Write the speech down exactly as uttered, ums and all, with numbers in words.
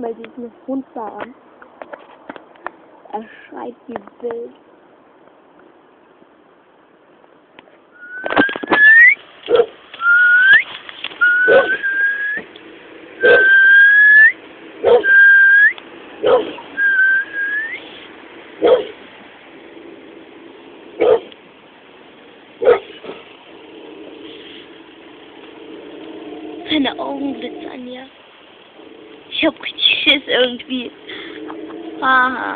mal diesen Hund da an. Er schreit wie wild. Seine Augen glitzern ja. Ich hab richtig Schiss irgendwie. Haha.